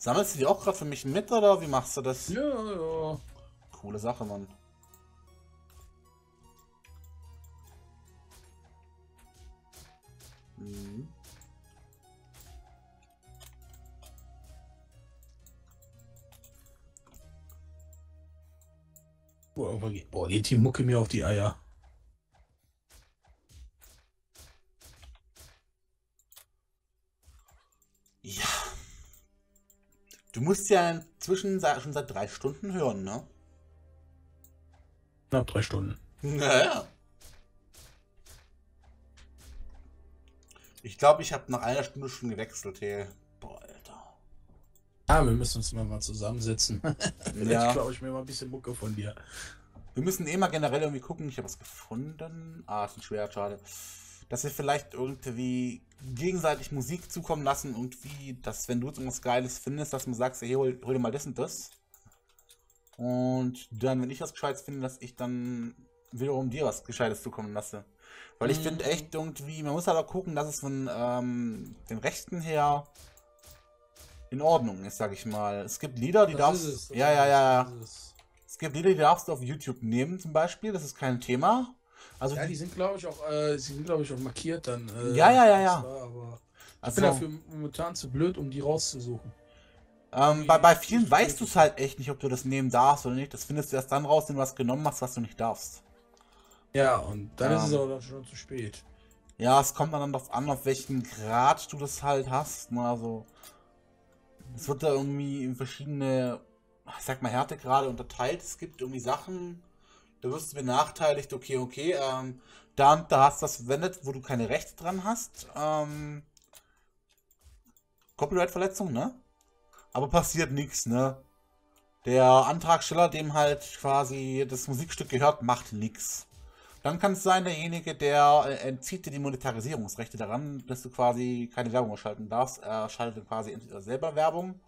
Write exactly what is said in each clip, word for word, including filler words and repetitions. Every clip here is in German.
Sammelst du die auch gerade für mich mit oder wie machst du das? Ja, ja. Coole Sache, Mann. Mhm. Boah, irgendwann geht- boah, geht die Mucke mir auf die Eier. Ja. Du musst ja inzwischen se- schon seit drei Stunden hören, ne? Knapp drei Stunden. Naja. Ich glaube, ich habe nach einer Stunde schon gewechselt hier. Boah, Alter. Ah, wir müssen uns mal, mal zusammensetzen. Vielleicht Ja. klaue ich mir mal ein bisschen Mucke von dir. Wir müssen eh mal generell irgendwie gucken. Ich habe was gefunden. Ah, ist ein Schwert, schade. Dass wir vielleicht irgendwie gegenseitig Musik zukommen lassen und wie, dass wenn du jetzt irgendwas Geiles findest, dass man sagt, hey, hol, hol dir mal das und das. Und dann, wenn ich was Gescheites finde, dass ich dann wiederum dir was Gescheites zukommen lasse. Weil ich finde Mhm. echt irgendwie, man muss halt auch gucken, dass es von ähm, den Rechten her in Ordnung ist, sag ich mal. Es gibt Lieder, die Das darfst ist es, das ja, ist ja, es, ja. das ist es. Es gibt Lieder, die darfst du auf YouTube nehmen, zum Beispiel. Das ist kein Thema. Also, Ja, die, die sind, glaube ich, auch, äh, die sind, glaube ich, auch markiert dann. Äh, ja, ja, ja, ja. extra, aber ich bin Also, dafür momentan zu blöd, um die rauszusuchen. ähm, bei, Wie- bei wie vielen studiert weißt du es ist halt echt nicht, ob du das nehmen darfst oder nicht. Das findest du erst dann raus, wenn du was genommen hast, was du nicht darfst. Ja, und dann ist es Ähm, aber dann schon zu spät. Ja, es kommt dann darauf an, auf welchen Grad du das halt hast. Ne? Also, es wird da irgendwie in verschiedene, ich sag mal, Härtegrade unterteilt. Es gibt irgendwie Sachen, da wirst du benachteiligt, okay, okay, ähm, da und da hast du das verwendet, wo du keine Rechte dran hast. Ähm, Copyright-Verletzung, ne? Aber passiert nichts, ne? Der Antragsteller, dem halt quasi das Musikstück gehört, macht nichts. Dann kann es sein, derjenige, der äh, entzieht dir die Monetarisierungsrechte daran, dass du quasi keine Werbung schalten darfst. Er schaltet quasi entweder selber Werbung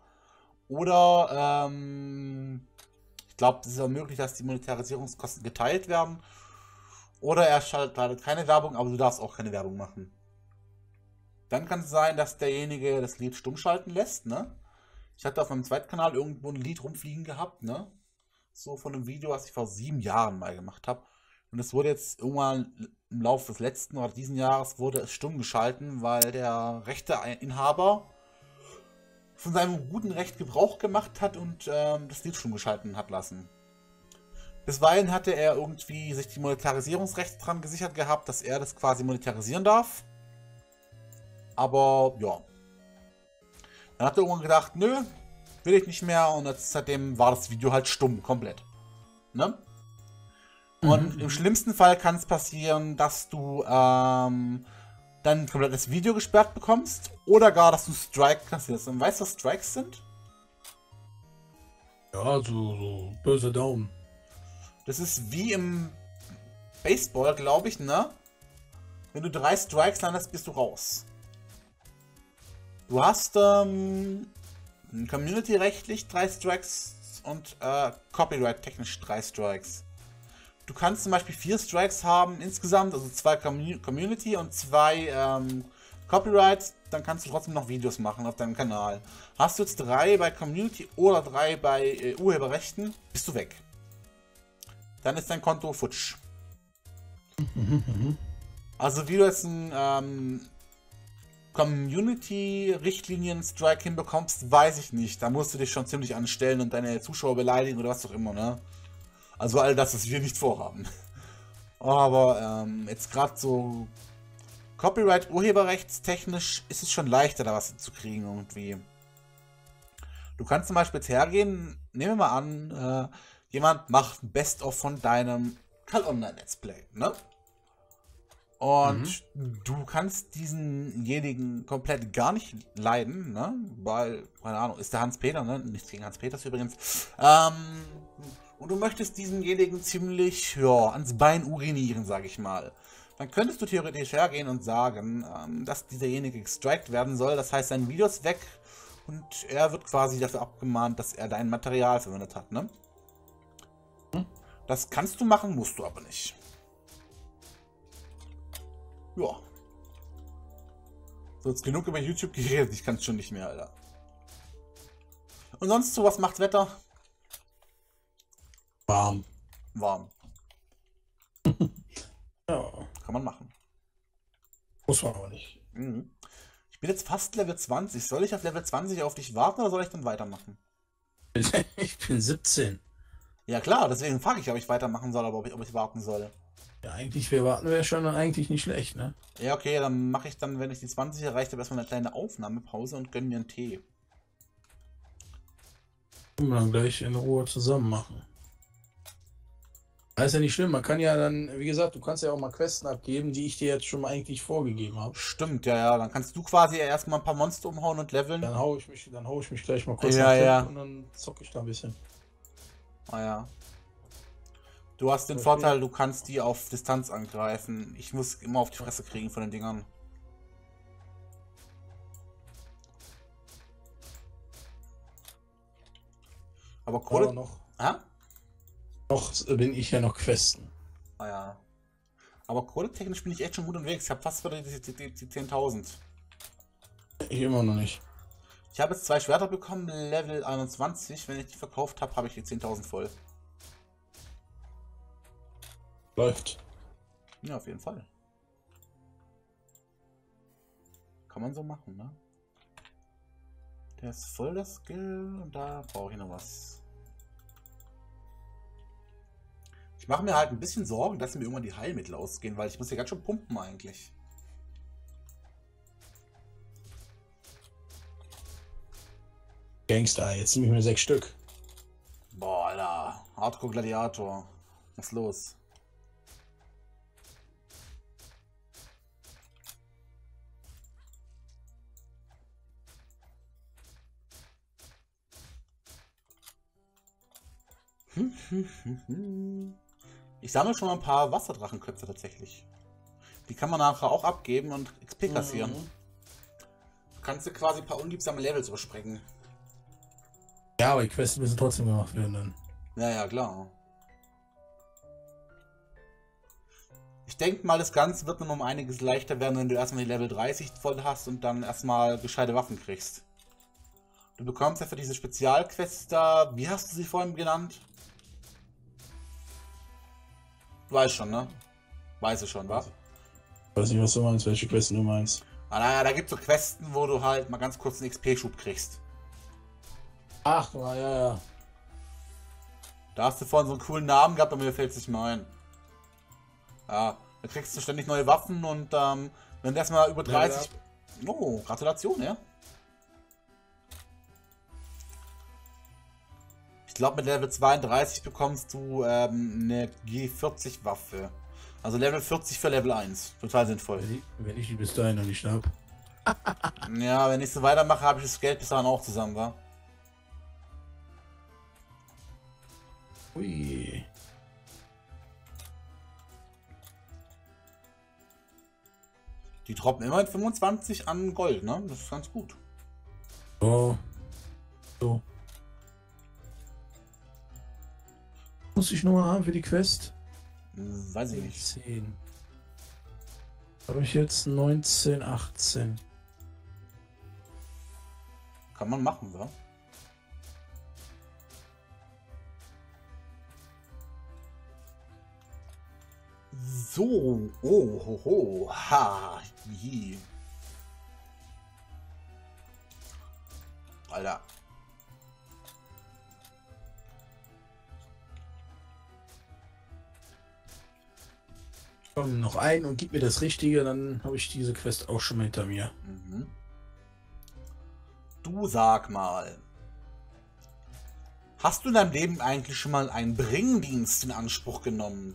oder ähm, ich glaube, es ist auch möglich, dass die Monetarisierungskosten geteilt werden. Oder er schaltet leider keine Werbung, aber du darfst auch keine Werbung machen. Dann kann es sein, dass derjenige das Lied stumm schalten lässt, ne? Ich hatte auf meinem zweiten Kanal irgendwo ein Lied rumfliegen gehabt, ne? So von einem Video, was ich vor sieben Jahren mal gemacht habe. Und es wurde jetzt irgendwann im Laufe des letzten oder diesen Jahres wurde es stumm geschalten, weil der Rechteinhaber von seinem guten Recht Gebrauch gemacht hat und ähm, das Lied stumm geschalten hat lassen. Bisweilen hatte er irgendwie sich die Monetarisierungsrechte dran gesichert gehabt, dass er das quasi monetarisieren darf. Aber ja. Dann hat er irgendwann gedacht, nö, will ich nicht mehr. Und jetzt, seitdem war das Video halt stumm, komplett. Ne? Und Mhm, im mhm. schlimmsten Fall kann es passieren, dass du ähm, dann komplett das Video gesperrt bekommst. Oder gar, dass du Strike kassierst. Und weißt du, was Strikes sind? Ja, so, so böse Daumen. Das ist wie im Baseball, glaube ich, ne? Wenn du drei Strikes landest, bist du raus. Du hast ähm, community-rechtlich drei Strikes und äh, copyright-technisch drei Strikes. Du kannst zum Beispiel vier Strikes haben insgesamt, also zwei Community und zwei ähm, Copyright, dann kannst du trotzdem noch Videos machen auf deinem Kanal. Hast du jetzt drei bei Community oder drei bei äh, Urheberrechten, bist du weg. Dann ist dein Konto futsch. Mhm, mhm. Also wie du jetzt ein ähm, Community-Richtlinien-Strike hinbekommst, weiß ich nicht. Da musst du dich schon ziemlich anstellen und deine Zuschauer beleidigen oder was auch immer, ne? Also all das, was wir nicht vorhaben. Aber ähm, jetzt gerade so Copyright, urheberrechtstechnisch ist es schon leichter, da was zu kriegen irgendwie. Du kannst zum Beispiel jetzt hergehen, nehmen wir mal an, äh, jemand macht ein Best-of von deinem Kall Online Let's Play, ne? Mhm. Und du kannst diesenjenigen komplett gar nicht leiden, ne? Weil, keine Ahnung, ist der Hans-Peter, ne? Nichts gegen Hans-Peters übrigens. Ähm, und du möchtest diesenjenigen ziemlich, ja, ans Bein urinieren, sag ich mal. Dann könntest du theoretisch hergehen und sagen, ähm, dass dieserjenige gestrikt werden soll. Das heißt, sein Video ist weg und er wird quasi dafür abgemahnt, dass er dein Material verwendet hat, ne? Das kannst du machen, musst du aber nicht. Ja. So, jetzt genug über YouTube geredet, ich kann es schon nicht mehr, Alter. Und sonst so, was macht Wetter? Warm. Warm. Ja, Kann man machen. muss man aber nicht. Mhm. Ich bin jetzt fast Level zwanzig. Soll ich auf Level zwanzig auf dich warten oder soll ich dann weitermachen? Ich bin siebzehn. Ja klar, deswegen frage ich, ob ich weitermachen soll, aber ob ich, ob ich warten soll. Ja, eigentlich, wir warten wäre schon eigentlich nicht schlecht, ne? Ja, okay, dann mache ich dann, wenn ich die zwanzig erreicht habe, erstmal eine kleine Aufnahmepause und gönne mir einen Tee. Können wir dann gleich in Ruhe zusammen machen. Das ist ja nicht schlimm, man kann ja dann, wie gesagt, du kannst ja auch mal Questen abgeben, die ich dir jetzt schon mal eigentlich vorgegeben habe. Stimmt, ja, ja. Dann kannst du quasi erstmal ein paar Monster umhauen und leveln. Dann hau ich mich, dann hau ich mich gleich mal kurz Ja, nach ja. und dann zocke ich da ein bisschen. Ah ja. Du hast den Okay. Vorteil, du kannst die auf Distanz angreifen. Ich muss immer auf die Fresse kriegen von den Dingern. Aber Kohle... Aber noch, Ah? noch bin ich ja noch Questen. Ah ja. Aber kohletechnisch bin ich echt schon gut unterwegs. Ich habe fast wieder die, die, die, die zehntausend. Ich immer noch nicht. Ich habe jetzt zwei Schwerter bekommen, Level einundzwanzig. Wenn ich die verkauft habe, habe ich die zehntausend voll. Läuft. Ja, auf jeden Fall. Kann man so machen, ne? Der ist voll das Skill und da brauche ich noch was. Ich mache mir halt ein bisschen Sorgen, dass mir irgendwann die Heilmittel ausgehen, weil ich muss ja ganz schön pumpen eigentlich. Gangster, jetzt nehme ich mir sechs Stück. Boah, Alter. Hardcore Gladiator. Was ist los? Ich sammle schon mal ein paar Wasserdrachenköpfe tatsächlich. Die kann man nachher auch abgeben und X P kassieren. Mhm. Du kannst du quasi ein paar unliebsame Levels überspringen. Ja, aber die Quests müssen trotzdem gemacht werden dann. Ja, ja, klar. Ich denke mal, das Ganze wird noch um einiges leichter werden, wenn du erstmal die Level dreißig voll hast und dann erstmal gescheite Waffen kriegst. Du bekommst ja für diese Spezialquests da, wie hast du sie vorhin genannt? Du weißt schon, ne? Weiß ich schon, was? Ich weiß nicht, was du meinst, welche Quests du meinst. Ah, naja, da gibt es so Questen, wo du halt mal ganz kurz einen X P-Schub kriegst. Ach, na ja, ja. Da hast du vorhin so einen coolen Namen gehabt, aber mir fällt es nicht mehr ein. Ja, da kriegst du ständig neue Waffen und ähm, wenn du erstmal über dreißig... Oh, Gratulation, ja. Ich glaube, mit Level zweiunddreißig bekommst du ähm, eine G vierzig Waffe. Also Level vierzig für Level eins. Total sinnvoll. Wenn ich, wenn ich die bis dahin noch nicht hab. Ja, wenn ich so weitermache, habe ich das Geld bis dahin auch zusammen, wa? Ui. Die droppen immerhin fünfundzwanzig an Gold, ne? Das ist ganz gut. So. So. Muss ich nur haben für die Quest? Hm, weiß ich nicht. zehn. Habe ich jetzt neunzehn, achtzehn. Kann man machen, wa? So, oh, ho, ho, ha, je. Alter. Komm, noch ein und gib mir das Richtige, dann habe ich diese Quest auch schon mal hinter mir. Mhm. Du sag mal. Hast du in deinem Leben eigentlich schon mal einen Bringdienst in Anspruch genommen?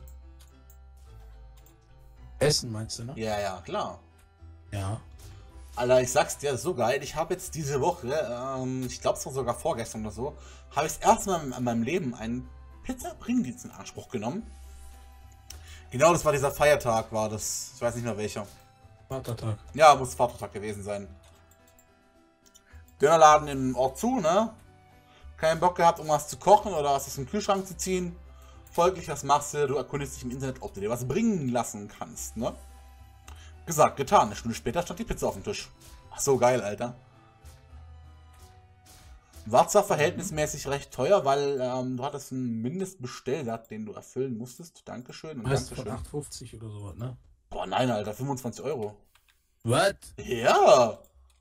Essen meinst du, ne? Ja, ja, klar. Ja. Alter, ich sag's dir, so geil. Ich habe jetzt diese Woche, ähm, ich glaube es war sogar vorgestern oder so, habe ich das erste Mal in meinem Leben einen Pizza-Bringdienst in Anspruch genommen. Genau, das war dieser Feiertag, war das. Ich weiß nicht mehr welcher. Vatertag. Ja, muss Vatertag gewesen sein. Dönerladen im Ort zu, ne? Keinen Bock gehabt, um was zu kochen oder was aus dem Kühlschrank zu ziehen. Folglich, was machst du? Du erkundigst dich im Internet, ob du dir was bringen lassen kannst, ne? Gesagt, getan. Eine Stunde später stand die Pizza auf dem Tisch. Ach so, geil, Alter. War zwar verhältnismäßig recht teuer, weil ähm, du hattest einen Mindestbestellwert, den du erfüllen musstest. Dankeschön und Heißt von Dankeschön. acht fünfzig oder sowas, ne? Boah, nein, Alter, fünfundzwanzig Euro. Was? Ja!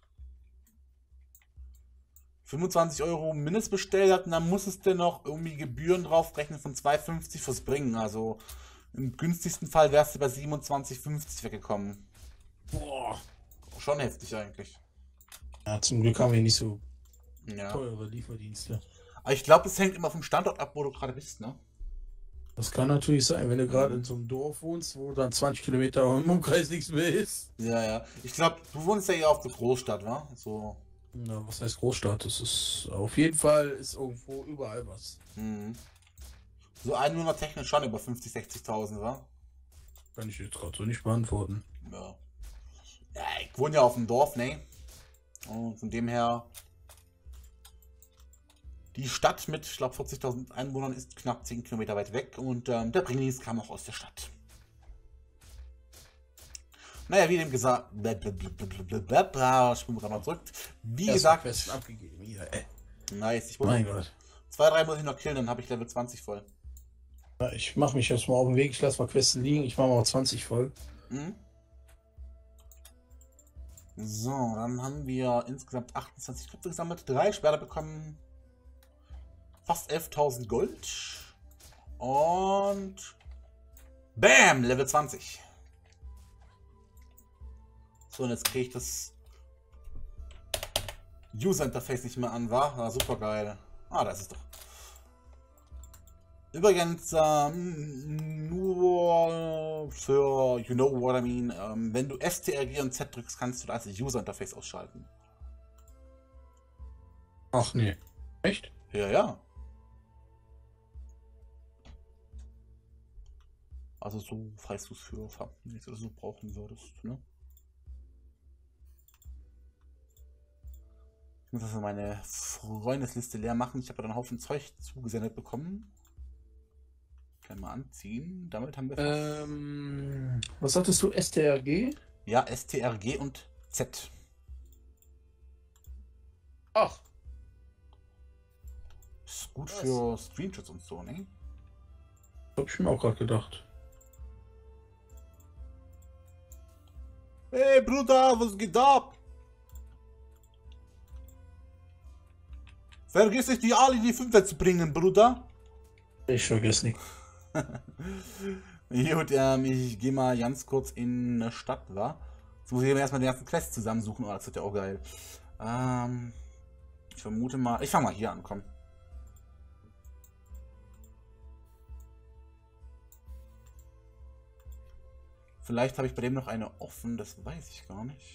fünfundzwanzig Euro Mindestbestellwert und dann musstest du noch irgendwie Gebühren draufrechnen von zwei fünfzig fürs Bringen. Also im günstigsten Fall wärst du bei siebenundzwanzig fünfzig weggekommen. Boah. Schon heftig eigentlich. Ja, zum Glück haben wir nicht so Ja. teure Lieferdienste. Aber ich glaube, es hängt immer vom Standort ab, wo du gerade bist, ne? Das kann natürlich sein, wenn du gerade in so einem Dorf wohnst, wo dann zwanzig Kilometer im Umkreis nichts mehr ist. Ja, ja. Ich glaube, du wohnst ja eher auf der Großstadt, wa? So. Na, was heißt Großstadt? Das ist auf jeden Fall ist irgendwo überall was. Mhm. So einwohnertechnisch schon über fünfzig, sechzigtausend, wa? Kann ich jetzt gerade so nicht beantworten. Ja. Ja, ich wohne ja auf dem Dorf, ne? Und von dem her. Die Stadt mit, ich glaube, vierzigtausend Einwohnern ist knapp zehn Kilometer weit weg und ähm, der Bringlis kam auch aus der Stadt. Naja, wie dem gesagt. Ich bin gerade mal zurück. Wie Erst gesagt. Questen abgegeben hier, ey. Nice. Ich Mein muss Gott. zwei, drei muss ich noch killen, dann habe ich Level zwanzig voll. Ja, ich mache mich jetzt mal auf den Weg. Ich lasse mal Questen liegen. Ich mache mal zwanzig voll. Mhm. So, dann haben wir insgesamt achtundzwanzig Köpfe gesammelt, drei Schwerter bekommen, fast elftausend Gold und BAM! Level zwanzig. So, und jetzt kriege ich das User Interface nicht mehr an, war? War super geil. Ah, das ist doch. Übrigens, ähm, nur für you know what I mean, ähm, wenn du S T R G und Z drückst, kannst du das User Interface ausschalten. Ach nee. Echt? Ja, ja. Also so, falls du es für Thumbnails oder so brauchen würdest, ne? Ich muss also meine Freundesliste leer machen. Ich habe dann einen Haufen Zeug zugesendet bekommen. Kann mal anziehen. Damit haben wir. Ähm, was sagtest du? S T R G? Ja, S T R G und Z. Ach. Ist gut für Screenshots und so, ne? Hab ich mir auch gerade gedacht. Hey Bruder, was geht ab? Vergiss nicht, die alle in die Fünfer zu bringen, Bruder. Ich vergesse nicht. Gut, ähm, ich gehe mal ganz kurz in eine Stadt, wa? Jetzt muss ich mir erstmal die ganzen Quests zusammensuchen. Oh, das wird ja auch geil. Ähm, ich vermute mal, ich fange mal hier an, komm. Vielleicht habe ich bei dem noch eine offen, das weiß ich gar nicht.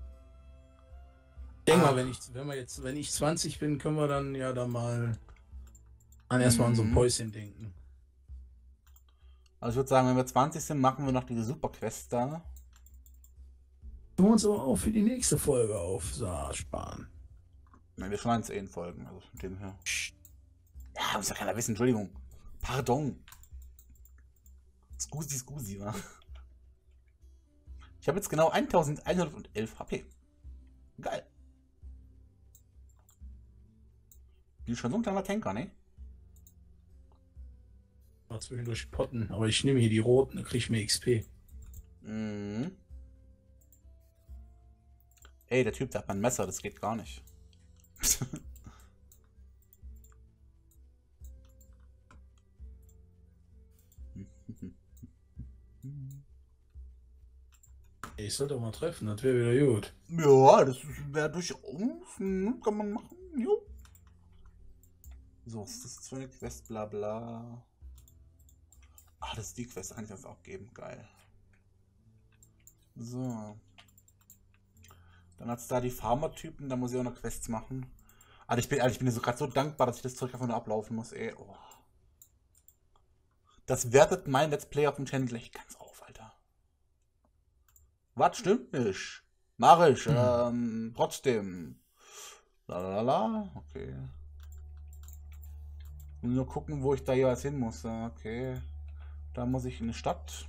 Ich denke mal, wenn ich, wenn wir jetzt, wenn ich zwanzig bin, können wir dann ja da mal an erstmal an so ein Mhm. Päuschen denken. Also ich würde sagen, wenn wir zwanzig sind, machen wir noch diese Superquest da. Können wir uns aber auch für die nächste Folge auf so, sparen. Nein, wir schon zehn Folgen, also mit dem her. Ja, muss ja keiner wissen, Entschuldigung. Pardon. Scusi, scusi, wa? Ich habe jetzt genau eintausendeinhundertelf H P. Geil. Bin schon so ein kleiner Tanker, ne? Mal zwischendurch potten, aber ich nehme hier die roten, dann kriege ich mehr X P. Mhm. Ey, der Typ, der hat mein Messer, das geht gar nicht. Ich sollte doch mal treffen, das wäre wieder gut. Ja, das wäre durchaus, hm, kann man machen, jo. So, was ist das für eine Quest, bla bla. Ah, das ist die Quest, kann ich jetzt auch geben, geil. So. Dann hat es da die Farmer-Typen, da muss ich auch noch Quests machen. Alter, ich bin, Alter, ich bin dir so gerade so dankbar, dass ich das Zeug einfach nur ablaufen muss, ey. Oh. Das wertet mein Let's Play auf dem Channel gleich ganz auf, Alter. Was stimmt nicht? Mach ich, Hm. ähm, trotzdem. Lalala, okay. Und nur gucken, wo ich da jeweils hin muss. Okay. Da muss ich in die Stadt.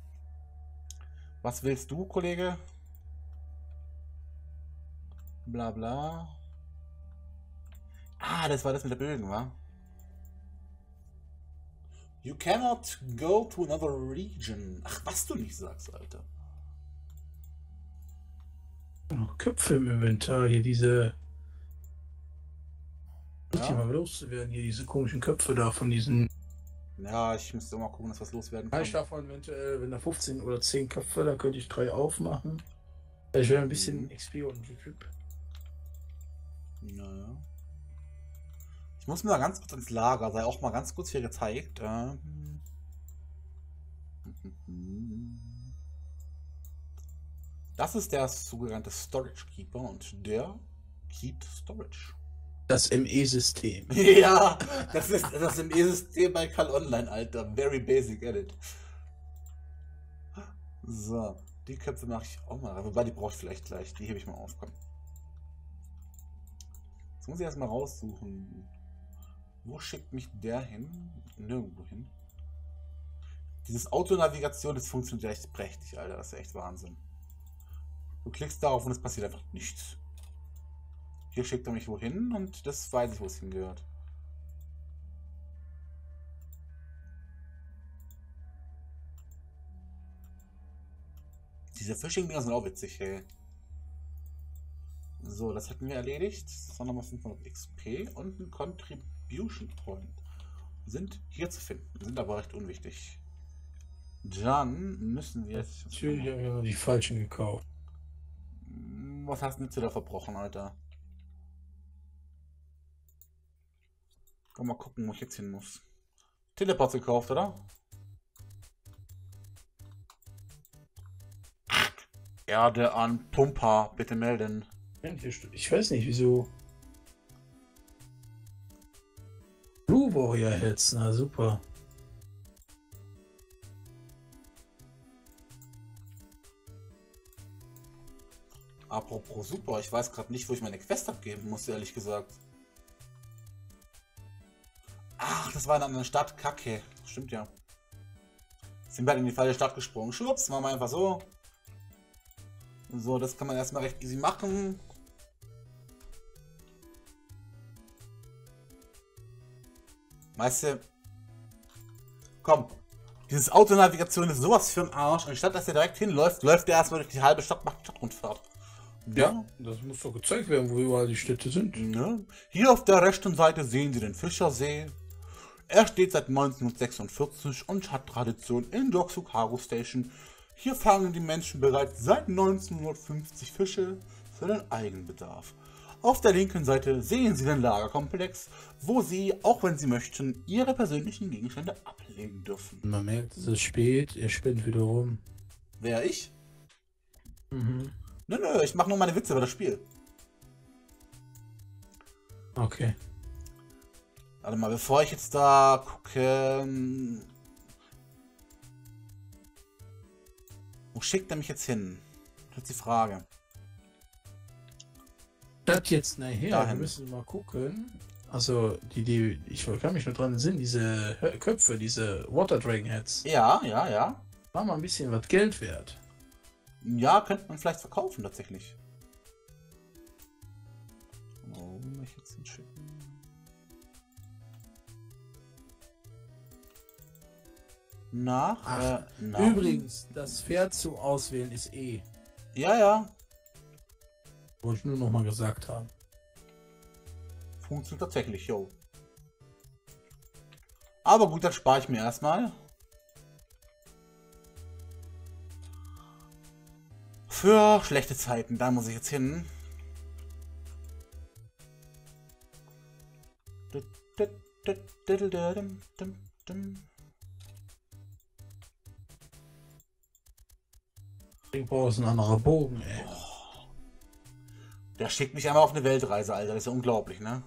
Was willst du, Kollege? Bla bla. Ah, das war das mit der Bögen, wa? You cannot go to another region. Ach, was du nicht sagst, Alter. Noch Köpfe im Inventar, hier diese. Muss Ja. ich mal loszuwerden, hier diese komischen Köpfe da von diesen. Ja, ich müsste mal gucken, dass was loswerden Ja, kann. ich davon eventuell, wenn da fünfzehn oder zehn Köpfe, dann könnte ich drei aufmachen. Ich will ein bisschen Mhm. X P und Typ. Naja. Ich muss mir mal ganz kurz ins Lager, sei auch mal ganz kurz hier gezeigt. Ähm. Das ist der sogenannte Storage Keeper und der keept Storage. Das M E-System. Ja, das ist das im E-System bei Call Online, Alter. Very basic edit. So, die Köpfe mache ich auch mal. Wobei, die brauche ich vielleicht gleich. Die hebe ich mal auf. Komm. Jetzt muss ich erstmal raussuchen. Wo schickt mich der hin? Nirgendwo hin. Dieses Autonavigation, das funktioniert echt prächtig, Alter. Das ist echt Wahnsinn. Du klickst darauf und es passiert einfach nichts. Hier schickt er mich wohin und das weiß ich, wo es hingehört. Diese Phishing-Dinger sind auch witzig, ey. So, das hätten wir erledigt. Das waren nochmal fünfhundert X P und ein Contribution Point. Sind hier zu finden, sind aber recht unwichtig. Dann müssen wir jetzt... Natürlich habe ich immer die falschen gekauft. Was hast du denn da verbrochen, Alter? Komm mal gucken, wo ich jetzt hin muss. Teleport gekauft, oder? Erde an Pumper, bitte melden. Ich weiß nicht, wieso. Blue Warrior Heads, na super. Apropos super, ich weiß gerade nicht, wo ich meine Quest abgeben muss, ehrlich gesagt. Ach, das war in einer anderen Stadt. Kacke. Stimmt ja. Sind wir in die falsche Stadt gesprungen. Schwupps, machen wir einfach so. So, das kann man erstmal recht easy machen. Weißt du, komm, dieses Autonavigation ist sowas für ein Arsch. Anstatt dass er direkt hinläuft, läuft er erstmal durch die halbe Stadt, macht die Stadtrundfahrt. Ja, das muss doch gezeigt werden, wo überall die Städte sind. Ne? Hier auf der rechten Seite sehen Sie den Fischersee. Er steht seit neunzehnhundertsechsundvierzig und hat Tradition in Doksu Cargo Station. Hier fangen die Menschen bereits seit neunzehnhundertfünfzig Fische für den Eigenbedarf. Auf der linken Seite sehen Sie den Lagerkomplex, wo Sie, auch wenn Sie möchten, Ihre persönlichen Gegenstände ablegen dürfen. Man merkt, es ist spät, er spinnt wieder rum. Wer, ich? Mhm. Nö, nö, ich mache nur meine Witze über das Spiel. Okay. Warte mal, bevor ich jetzt da gucke... Wo schickt er mich jetzt hin? Das ist die Frage. Das jetzt nachher, Dahin. wir müssen mal gucken. Also, die, die, ich kann mich nur dran sehen, diese Köpfe, diese Water Dragon Heads. Ja, ja, ja. War mal ein bisschen was Geld wert. Ja, könnte man vielleicht verkaufen tatsächlich. Wo will ich jetzt hinschicken? Nach, Ach, äh, nach. Übrigens, das Pferd zu auswählen ist eh. Ja, ja. Wollte ich nur noch mal gesagt haben. Funktioniert tatsächlich, yo. Aber gut, dann spare ich mir erstmal. Für schlechte Zeiten, da muss ich jetzt hin. Ich brauche ein anderer Bogen, ey. Der schickt mich einmal auf eine Weltreise, Alter. Das ist ja unglaublich, ne?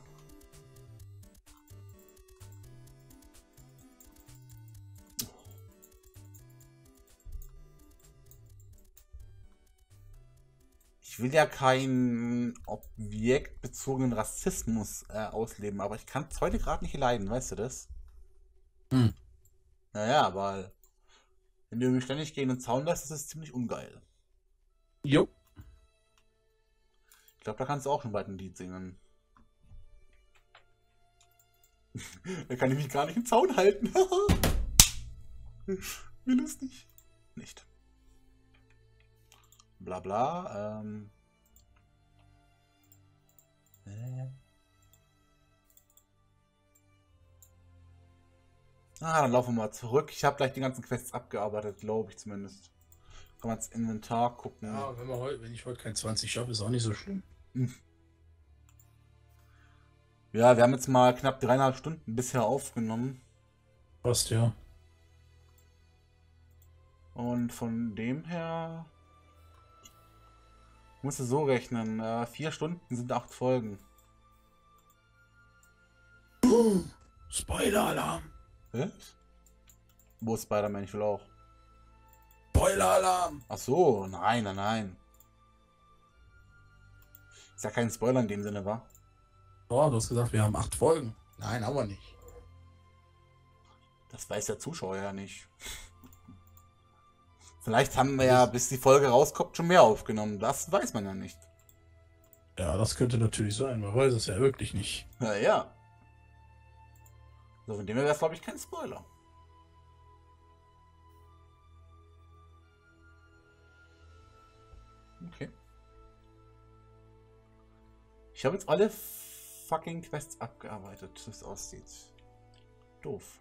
Ich will ja keinen objektbezogenen Rassismus äh, ausleben, aber ich kann es heute gerade nicht leiden, weißt du das? Hm. Naja, weil wenn du mich ständig gegen den Zaun lässt, ist das ziemlich ungeil. Jo. Ich glaube, da kannst du auch schon bald ein Lied singen. Da kann ich mich gar nicht im Zaun halten. Wie lustig. Nicht. Bla bla. Ähm. Äh. Ah, dann laufen wir mal zurück. Ich habe gleich die ganzen Quests abgearbeitet, glaube ich zumindest. Kann man ins Inventar gucken. Ja, wenn, wir heute, wenn ich heute kein zwanzig schaffe, ist auch nicht so schlimm. Ja, wir haben jetzt mal knapp dreieinhalb Stunden bisher aufgenommen. Passt, ja. Und von dem her musst du so rechnen. Äh, vier Stunden sind acht Folgen. Spoiler-Alarm! Was? Wo ist Spider-Man? Ich will auch. Spoiler-Alarm! Ach so, nein, nein, nein. Ist ja kein Spoiler in dem Sinne, wa? Oh, du hast gesagt, wir haben acht Folgen. Nein, haben wir nicht. Das weiß der Zuschauer ja nicht. Vielleicht haben wir ja, bis die Folge rauskommt, schon mehr aufgenommen. Das weiß man ja nicht. Ja, das könnte natürlich sein. Man weiß es ja wirklich nicht. Naja. So, von dem her wäre es, glaube ich, kein Spoiler. Okay. Ich habe jetzt alle fucking Quests abgearbeitet, wie es aussieht. Doof.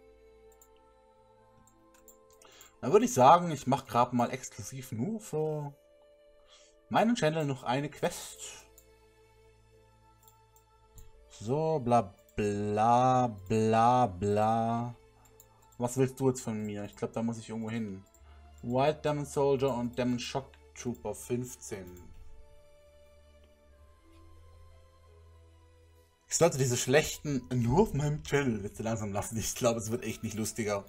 Dann würde ich sagen, ich mache gerade mal exklusiv nur für meinen Channel noch eine Quest. So, bla bla bla bla. Was willst du jetzt von mir? Ich glaube, da muss ich irgendwo hin. Wild Demon Soldier und Demon Shock Trooper fünfzehn. Ich sollte diese schlechten nur auf meinem Channel bitte langsam lassen. Ich glaube, es wird echt nicht lustiger.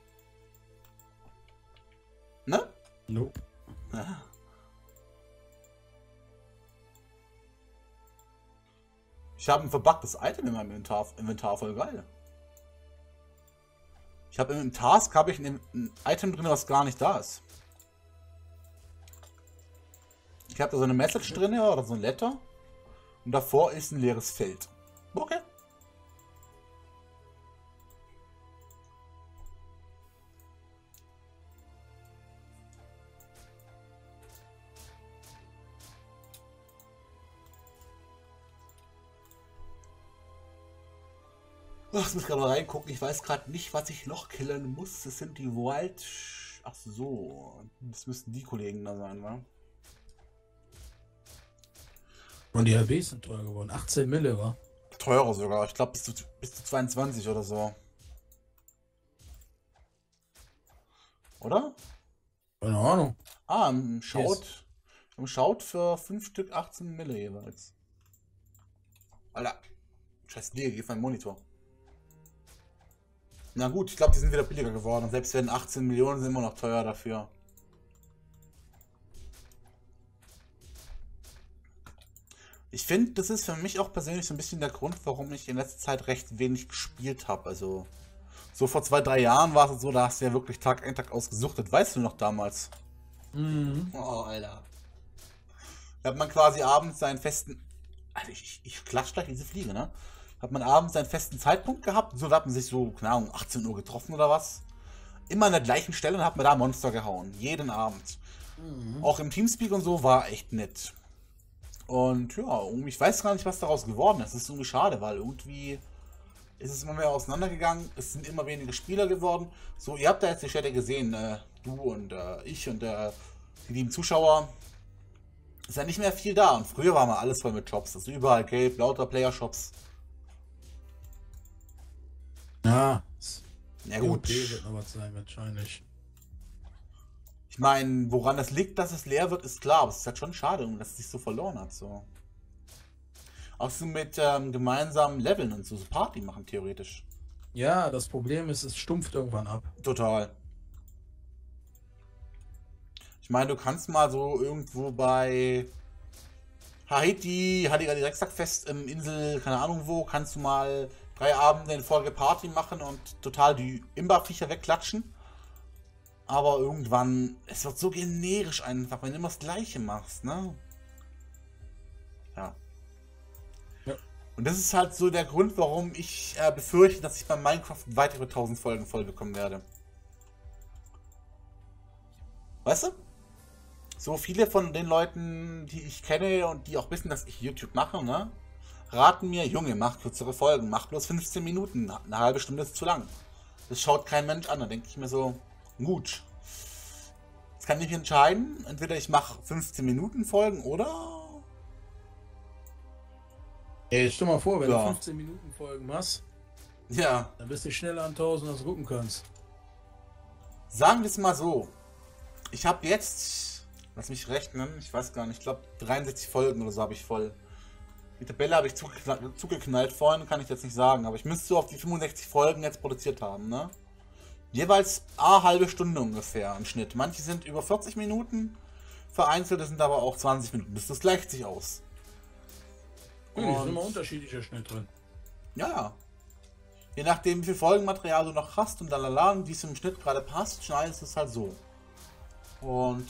Ne? No. Ja. Ich habe ein verbuggtes Item in meinem Inventar, Inventar voll geil. Ich habe im Task habe ich ein, ein Item drin, was gar nicht da ist. Ich habe da so eine Message drin oder so ein Letter und davor ist ein leeres Feld. Okay. Ach, ich muss gerade mal reingucken. Ich weiß gerade nicht, was ich noch killen muss. Das sind die Wild... Ach so. Das müssten die Kollegen da sein, wa? Und die H Bs sind teuer geworden. achtzehn Mille, wa? Teurer sogar. Ich glaube bis zu, bis zu zweiundzwanzig oder so. Oder? Keine Ahnung. Ah, im Schaut. Yes. Im Schaut für fünf Stück achtzehn Mille jeweils. Alter. Scheiß Liege, geh auf meinen Monitor. Na gut, ich glaube, die sind wieder billiger geworden. Und selbst wenn achtzehn Millionen sind immer noch teuer dafür. Ich finde, das ist für mich auch persönlich so ein bisschen der Grund, warum ich in letzter Zeit recht wenig gespielt habe. Also, so vor zwei, drei Jahren war es so, da hast du ja wirklich Tag ein, Tag ausgesuchtet. Weißt du noch damals? Mhm. Oh, Alter. Da hat man quasi abends seinen festen... Alter, ich, ich, ich klatsch gleich diese Fliege, ne? Hat man abends seinen festen Zeitpunkt gehabt. So, da hat man sich so, keine Ahnung, achtzehn Uhr getroffen oder was. Immer an der gleichen Stelle und hat man da Monster gehauen. Jeden Abend. Mhm. Auch im Teamspeak und so war echt nett. Und ja, ich weiß gar nicht, was daraus geworden ist. Das ist irgendwie schade, weil irgendwie ist es immer mehr auseinandergegangen. Es sind immer weniger Spieler geworden. So, ihr habt da jetzt die Städte gesehen, äh, du und äh, ich und äh, die lieben Zuschauer. Ist ja nicht mehr viel da. Und früher war mal alles voll mit Shops. Also überall gelb, lauter Player-Shops. Ja. Ja gut. wird noch was sein, wahrscheinlich. Ich meine, woran das liegt, dass es leer wird, ist klar. Aber es ist halt schon schade, dass es sich so verloren hat. So. Auch so mit ähm, gemeinsamen Leveln und so, so Party machen, theoretisch. Ja, das Problem ist, es stumpft irgendwann ab. Total. Ich meine, du kannst mal so irgendwo bei Haiti, Halligalli Drecksackfest im Insel, keine Ahnung wo, kannst du mal drei Abende in Folge Party machen und total die Imba-Viecher wegklatschen. Aber irgendwann, es wird so generisch einfach, wenn du immer das Gleiche machst, ne? Ja. Ja. Und das ist halt so der Grund, warum ich äh, befürchte, dass ich bei Minecraft weitere tausend Folgen voll bekommen werde. Weißt du? So viele von den Leuten, die ich kenne und die auch wissen, dass ich YouTube mache, ne, raten mir, Junge, mach kürzere Folgen, mach bloß fünfzehn Minuten, eine halbe Stunde ist zu lang. Das schaut kein Mensch an, da denke ich mir so, gut. Jetzt kann ich entscheiden, entweder ich mache fünfzehn Minuten Folgen oder... Ey, jetzt stell mal vor, wenn Ja. du fünfzehn Minuten Folgen machst, Ja, dann bist du schneller an tausend, als du gucken kannst. sagen wir es mal so. Ich habe jetzt, lass mich rechnen, ich weiß gar nicht, ich glaube dreiundsechzig Folgen oder so habe ich voll. Die Tabelle habe ich zugeknallt, zugeknallt vorhin, kann ich jetzt nicht sagen, aber ich müsste so auf die fünfundsechzig Folgen jetzt produziert haben, ne? Jeweils eine halbe Stunde ungefähr im Schnitt. Manche sind über vierzig Minuten, vereinzelte sind aber auch zwanzig Minuten. Das, das gleicht sich aus. Ja, ist Und- immer unterschiedlicher Schnitt drin. Ja, ja. Je nachdem, wie viel Folgenmaterial du noch hast und lalala, und wie es im Schnitt gerade passt, schneidest du es halt so. Und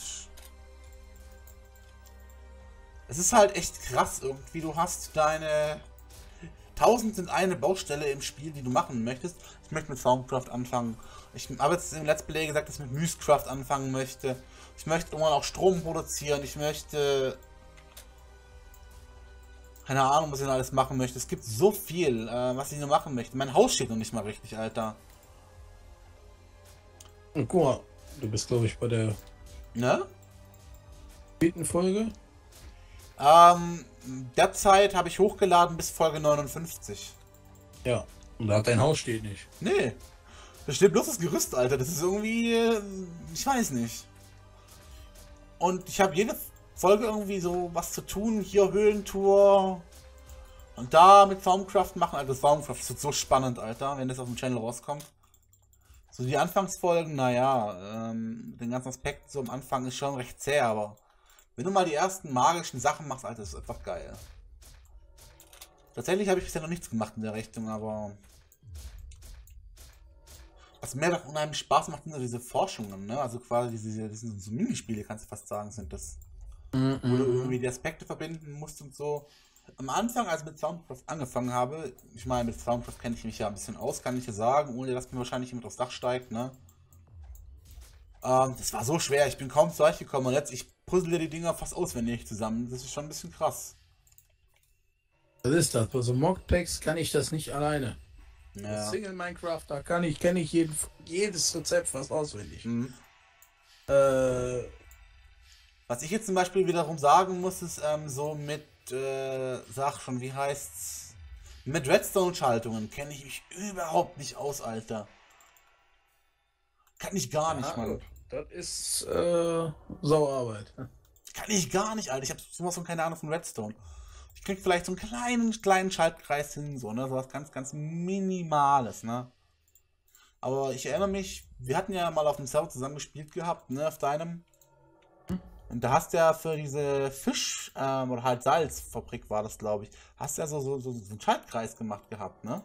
es ist halt echt krass irgendwie. Du hast deine tausend sind eine Baustelle im Spiel, die du machen möchtest. Ich möchte mit Soundcraft anfangen. Ich habe jetzt im Let's Play gesagt, dass ich mit Mythcraft anfangen möchte. Ich möchte irgendwann auch Strom produzieren. Ich möchte... Keine Ahnung, was ich noch alles machen möchte. Es gibt so viel, äh, was ich noch machen möchte. Mein Haus steht noch nicht mal richtig, Alter. Und guck mal, du bist, glaube ich, bei der Ne? vierten Folge. Ähm, derzeit habe ich hochgeladen bis Folge neunundfünfzig. Ja. Und da dein Haus steht nicht. Nee. Da steht bloß das Gerüst, Alter. Das ist irgendwie... äh, Ich weiß nicht. Und ich habe jede Folge irgendwie so was zu tun. Hier Höhlentour. Und da mit Soundcraft machen. Also Soundcraft das wird so spannend, Alter, wenn das auf dem Channel rauskommt. So die Anfangsfolgen, naja, ähm, den ganzen Aspekt so am Anfang ist schon recht zäh, aber wenn du mal die ersten magischen Sachen machst, Alter, das ist einfach geil. Tatsächlich habe ich bisher noch nichts gemacht in der Richtung, aber was mir doch unheimlich Spaß macht, sind so diese Forschungen, ne? Also quasi diese, diese so Minispiele, kannst du fast sagen, sind das. Wo du irgendwie die Aspekte verbinden musst und so. Am Anfang, als ich mit Soundcraft angefangen habe, ich meine, mit Soundcraft kenne ich mich ja ein bisschen aus, kann ich ja sagen, ohne dass mir wahrscheinlich jemand aufs Dach steigt, ne? Ähm, das war so schwer, ich bin kaum zurechtgekommen und jetzt, ich puzzle die Dinger fast auswendig zusammen. Das ist schon ein bisschen krass. Was ist das? Bei so Modpacks kann ich das nicht alleine. Ja. Single Minecraft, da kann ich, kenne ich jeden, jedes Rezept fast auswendig. Mhm. Äh, Was ich jetzt zum Beispiel wiederum sagen muss, ist ähm, so mit, äh, sag schon, wie heißt's? Mit Redstone-Schaltungen kenne ich mich überhaupt nicht aus, Alter. Kann ich gar nicht, ja, Mann. gut. Das ist äh, Sauerarbeit. Kann ich gar nicht, Alter. Ich habe sowas von keine Ahnung von Redstone. Ich krieg vielleicht so einen kleinen, kleinen Schaltkreis hin, so, ne? So was ganz, ganz Minimales, ne? Aber ich erinnere mich, wir hatten ja mal auf dem Server zusammen gespielt gehabt, ne? Auf deinem. Und da hast du ja für diese Fisch- ähm, oder halt Salzfabrik war das, glaube ich, hast du ja so, so, so, so einen Schaltkreis gemacht gehabt, ne?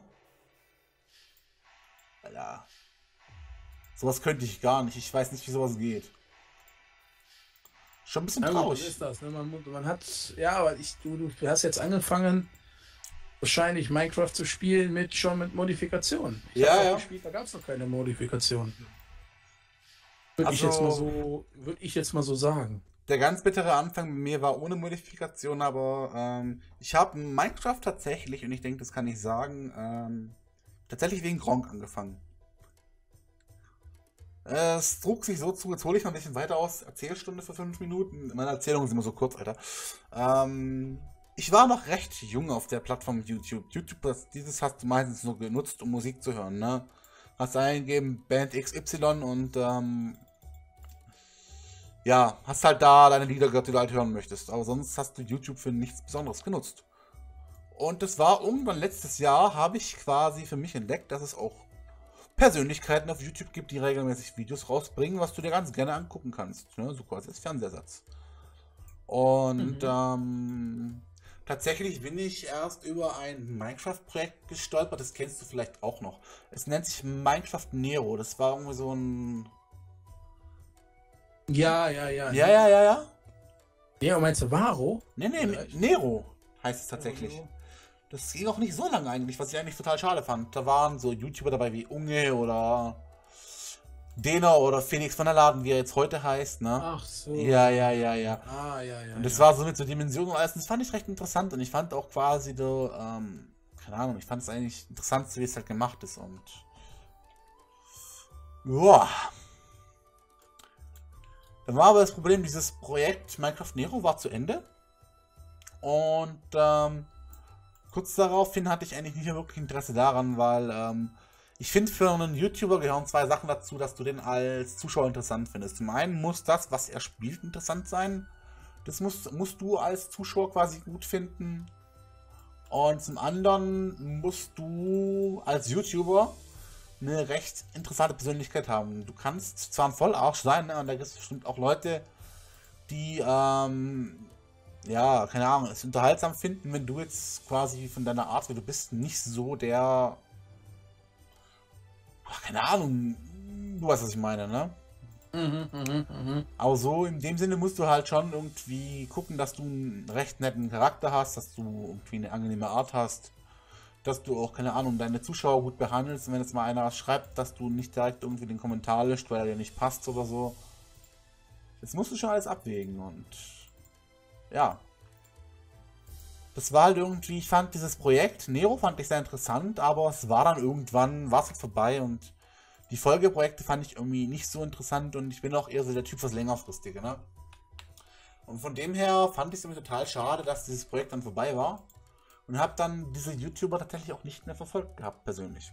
Alter. Sowas könnte ich gar nicht. Ich weiß nicht, wie sowas geht. Schon ein bisschen Ja, gut, was traurig. ist das? Ne? Man, mu- man hat, ja, aber ich, du, du hast jetzt angefangen, wahrscheinlich Minecraft zu spielen mit schon mit Modifikationen. Ich Ja, hab auch ja. gespielt, da gab es noch keine Modifikationen. Würde ich Also- jetzt mal so, würde ich jetzt mal so sagen. Der ganz bittere Anfang bei mir war ohne Modifikation, aber ähm, ich habe Minecraft tatsächlich, und ich denke, das kann ich sagen, ähm, tatsächlich wegen Gronkh angefangen. Äh, Es trug sich so zu, jetzt hole ich noch ein bisschen weiter aus, Erzählstunde für fünf Minuten. Meine Erzählungen sind immer so kurz, Alter. Ähm, ich war noch recht jung auf der Plattform YouTube. YouTube, das, dieses hast du meistens nur genutzt, um Musik zu hören, ne? Hast eingegeben, Band X Y und ähm, ja, hast halt da deine Lieder gehört, die du halt hören möchtest. Aber sonst hast du YouTube für nichts Besonderes genutzt. Und das war irgendwann letztes Jahr, habe ich quasi für mich entdeckt, dass es auch Persönlichkeiten auf YouTube gibt, die regelmäßig Videos rausbringen, was du dir ganz gerne angucken kannst. Ne? So quasi als Fernsehsatz. Und Mhm. ähm, tatsächlich bin ich erst über ein Minecraft-Projekt gestolpert, das kennst du vielleicht auch noch. Es nennt sich Minecraft Nero. Das war irgendwie so ein... Ja, ja, ja. Ja, ja, ja, ja. Ja, meinst du Varo? Nee, nee, Vielleicht. Nero heißt es tatsächlich. Das ging auch nicht so lange eigentlich, was ich eigentlich total schade fand. Da waren so YouTuber dabei wie Unge oder Dena oder Felix von der Laden, wie er jetzt heute heißt, ne? Ach so. Ja, ja, ja, ja. Ah, ja, ja. Und das ja. war so mit so Dimensionen und alles. Das fand ich recht interessant und ich fand auch quasi so, ähm, keine Ahnung, ich fand es eigentlich interessant, wie es halt gemacht ist und ja. Dann war aber das Problem, dieses Projekt Minecraft Nero war zu Ende und ähm, kurz daraufhin hatte ich eigentlich nicht mehr wirklich Interesse daran, weil ähm, ich finde, für einen YouTuber gehören zwei Sachen dazu, dass du den als Zuschauer interessant findest. Zum einen muss das, was er spielt, interessant sein. Das musst, musst du als Zuschauer quasi gut finden. Und zum anderen musst du als YouTuber eine recht interessante Persönlichkeit haben. Du kannst zwar ein Vollarsch sein, ne, und da gibt es bestimmt auch Leute, die, ähm, ja, keine Ahnung, es unterhaltsam finden, wenn du jetzt quasi von deiner Art, wie du bist, nicht so der, ach, keine Ahnung, du weißt, was ich meine, ne? Mhm, mhm, mhm. Aber so in dem Sinne musst du halt schon irgendwie gucken, dass du einen recht netten Charakter hast, dass du irgendwie eine angenehme Art hast, dass du auch, keine Ahnung, deine Zuschauer gut behandelst und wenn jetzt mal einer was schreibt, dass du nicht direkt irgendwie den Kommentar löscht, weil er dir nicht passt oder so. Jetzt musst du schon alles abwägen und ja. Das war halt irgendwie, ich fand dieses Projekt, Nero fand ich sehr interessant, aber es war dann irgendwann, war es halt vorbei und die Folgeprojekte fand ich irgendwie nicht so interessant und ich bin auch eher so der Typ fürs Längerfristige, ne? Und von dem her fand ich es irgendwie total schade, dass dieses Projekt dann vorbei war. Und habe dann diese YouTuber tatsächlich auch nicht mehr verfolgt gehabt, persönlich.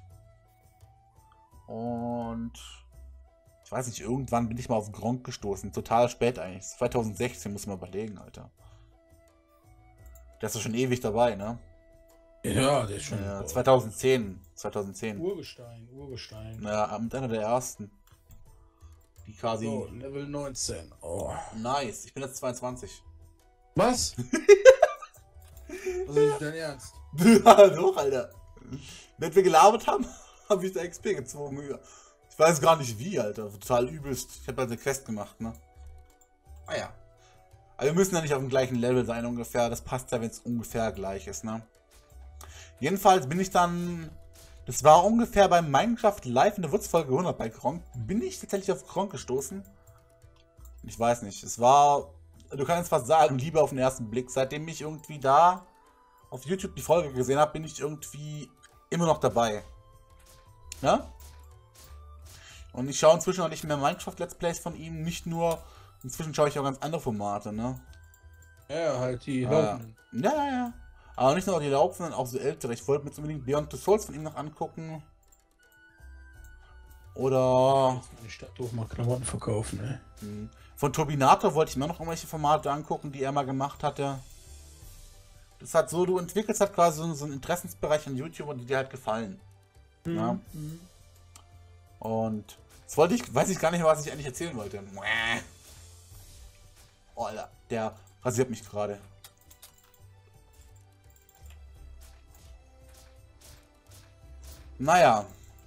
Und ich weiß nicht, irgendwann bin ich mal auf Gronkh gestoßen. Total spät eigentlich. zwanzig sechzehn muss man überlegen, Alter. Der ist doch schon ewig dabei, ne? Ja, der ist schon. Ja, zweitausendzehn. zweitausendzehn. Urgestein, Urgestein. Ja, mit einer der ersten. Die quasi. So, Level neunzehn. Oh. Nice, ich bin jetzt zweiundzwanzig. Was? Was ist dein Ernst? Ja, doch, Alter. Wenn wir gelabert haben, habe ich da X P gezogen. Ich weiß gar nicht wie, Alter. Total übelst. Ich habe halt eine Quest gemacht, ne? Ah ja. Aber wir müssen ja nicht auf dem gleichen Level sein ungefähr. Das passt ja, wenn es ungefähr gleich ist, ne? Jedenfalls bin ich dann... Das war ungefähr beim Minecraft Live in der Wurzfolge hundert bei Gronkh. Bin ich tatsächlich auf Gronkh gestoßen? Ich weiß nicht. Es war... Du kannst fast sagen, Liebe auf den ersten Blick. Seitdem ich irgendwie da auf YouTube die Folge gesehen habe, bin ich irgendwie immer noch dabei. Ne? Und ich schaue inzwischen auch nicht mehr Minecraft-Let's Plays von ihm, nicht nur, inzwischen schaue ich auch ganz andere Formate, ne? Ja, halt die Ah, Laufenden. ja, ja, ja. Aber nicht nur die laufenden, auch so ältere. Ich wollte mir jetzt unbedingt Beyond the Souls von ihm noch angucken. Oder Jetzt meine Stadt hoch mal Klamotten verkaufen, ey. hm, von Turbinator wollte ich mir noch irgendwelche Formate angucken, die er mal gemacht hatte. Das ist halt so, du entwickelst halt quasi so, so einen Interessensbereich an YouTube und die dir halt gefallen. Mhm. Ja. Mhm. Und jetzt wollte ich, weiß ich gar nicht mehr, was ich eigentlich erzählen wollte. Oh, Alter, der rasiert mich gerade. Naja.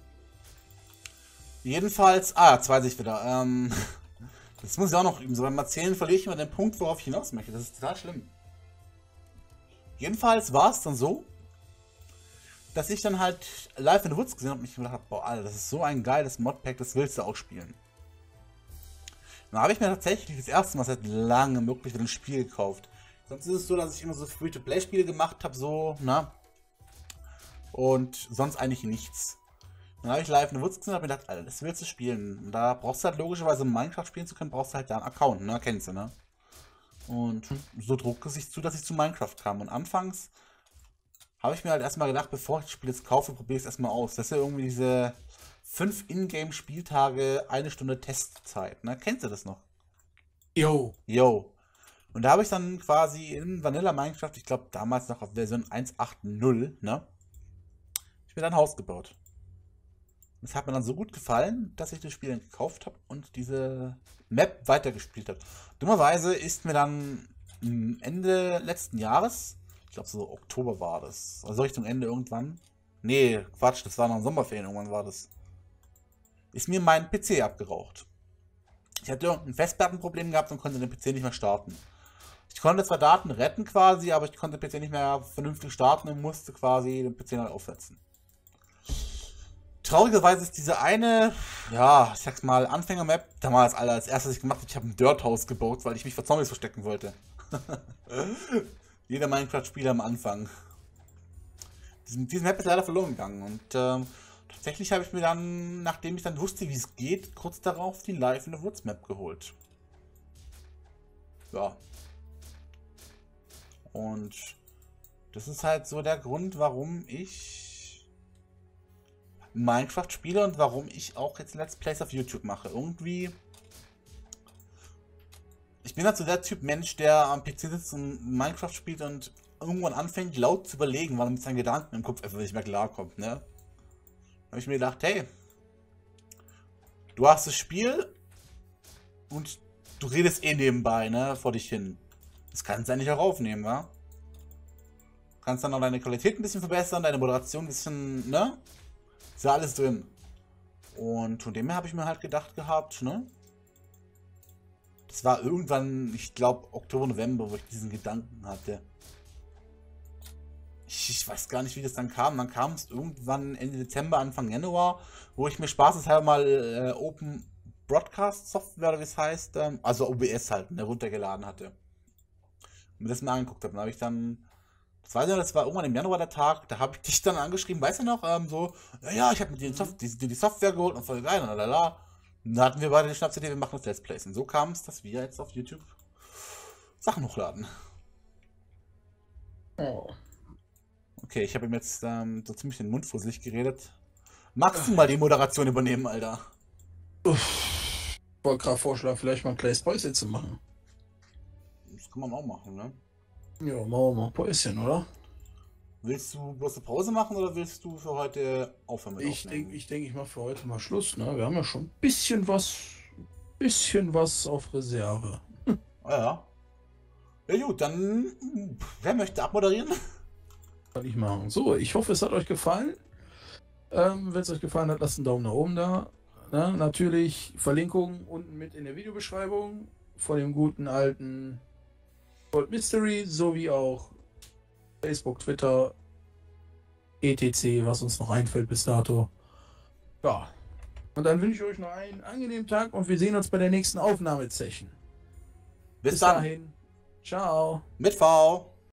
Jedenfalls, ah, jetzt weiß ich wieder. Ähm, das muss ich auch noch üben. So beim Erzählen verliere ich immer den Punkt, worauf ich hinaus möchte. Das ist total schlimm. Jedenfalls war es dann so, dass ich dann halt live in the Woods gesehen habe und mich gedacht habe, boah, Alter, das ist so ein geiles Modpack, das willst du auch spielen. Dann habe ich mir tatsächlich das erste Mal seit langem wirklich wieder ein Spiel gekauft. Sonst ist es so, dass ich immer so Free-to-Play-Spiele gemacht habe, so, na. Und sonst eigentlich nichts. Dann habe ich live in the Woods gesehen und habe mir gedacht, Alter, das willst du spielen. Und da brauchst du halt logischerweise, um Minecraft spielen zu können, brauchst du halt da einen Account, ne? Kennst du, ne? Und so trug es sich zu, dass ich zu Minecraft kam. Und anfangs habe ich mir halt erstmal gedacht, bevor ich das Spiel jetzt kaufe, probiere ich es erstmal aus. Das ist ja irgendwie diese fünf Ingame-Spieltage, eine Stunde Testzeit. Ne? Kennst du das noch? Jo. Yo. Und da habe ich dann quasi in Vanilla Minecraft, ich glaube damals noch auf Version eins Punkt acht Punkt null, ne? Ich mir dann ein Haus gebaut. Das hat mir dann so gut gefallen, dass ich das Spiel dann gekauft habe und diese Map weitergespielt habe. Dummerweise ist mir dann Ende letzten Jahres, ich glaube so Oktober war das, also Richtung Ende irgendwann, nee, Quatsch, das war noch Sommerferien, irgendwann war das, ist mir mein P C abgeraucht. Ich hatte irgendein Festplattenproblem gehabt und konnte den P C nicht mehr starten. Ich konnte zwar Daten retten quasi, aber ich konnte den P C nicht mehr vernünftig starten und musste quasi den P C neu aufsetzen. Traurigerweise ist diese eine, ja, ich sag's mal, Anfänger-Map, damals, Alter, als erstes, was ich gemacht habe, ich habe ein Dirt-Haus gebaut, weil ich mich vor Zombies verstecken wollte. Jeder Minecraft-Spieler am Anfang. Diesen, diesen Map ist leider verloren gegangen und ähm, tatsächlich habe ich mir dann, nachdem ich dann wusste, wie es geht, kurz darauf die Live in the Woods Map geholt. Ja. Und das ist halt so der Grund, warum ich Minecraft spiele und warum ich auch jetzt Let's Plays auf YouTube mache. Irgendwie. Ich bin halt so der Typ Mensch, der am P C sitzt und Minecraft spielt und irgendwann anfängt laut zu überlegen, weil er mit seinen Gedanken im Kopf einfach nicht mehr klarkommt, ne? Da habe ich mir gedacht, hey, du hast das Spiel und du redest eh nebenbei, ne, vor dich hin. Das kannst du eigentlich auch aufnehmen, wa? Du kannst dann auch deine Qualität ein bisschen verbessern, deine Moderation ein bisschen, ne? Ist ja alles drin. Und von dem her habe ich mir halt gedacht gehabt, ne? Das war irgendwann, ich glaube, Oktober, November, wo ich diesen Gedanken hatte. Ich, ich weiß gar nicht, wie das dann kam. Dann kam es irgendwann Ende Dezember, Anfang Januar, wo ich mir spaßeshalber mal äh, Open Broadcast Software, oder wie es heißt, ähm, also O B S halt, ne, runtergeladen hatte. Und mir das mal angeguckt habe. Dann habe ich dann, das weiß ich noch, das war irgendwann im Januar der Tag, da habe ich dich dann angeschrieben, weißt du noch, ähm, so, ja, ja, ich habe mir die, Soft die, die, die Software geholt und voll geil, und lalala. Und da hatten wir beide die Schnapsidee, wir machen das Let's Plays. Und so kam es, dass wir jetzt auf YouTube Sachen hochladen. Oh. Okay, ich habe ihm jetzt ähm, so ziemlich den Mund vor sich geredet. Magst du mal die Moderation übernehmen, Alter? Ich wollte gerade vorschlagen, vielleicht mal ein kleines Päuschen zu machen. Das kann man auch machen, ne? Ja, machen wir mal ein Päuschen, oder? Willst du bloß eine Pause machen oder willst du für heute aufhören mit Ich Aufnehmen? denke, ich, denk, ich mache für heute mal Schluss. Ne? Wir haben ja schon ein bisschen was, bisschen was auf Reserve. Ah ja. Ja gut, dann wer möchte abmoderieren? Kann ich machen. So, ich hoffe, es hat euch gefallen. Ähm, Wenn es euch gefallen hat, lasst einen Daumen nach oben da. Na, natürlich Verlinkung unten mit in der Videobeschreibung von dem guten alten Gold Mystery sowie auch Facebook, Twitter, et cetera, was uns noch einfällt bis dato. Ja. Und dann wünsche ich euch noch einen angenehmen Tag und wir sehen uns bei der nächsten Aufnahmesession. Bis, Bis dann. dahin. Ciao. Mit V.